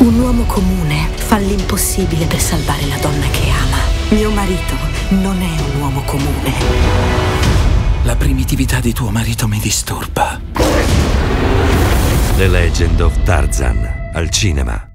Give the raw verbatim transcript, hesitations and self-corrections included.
Un uomo comune fa l'impossibile per salvare la donna che ama. Mio marito non è un uomo comune. La primitività di tuo marito mi disturba. The Legend of Tarzan al cinema.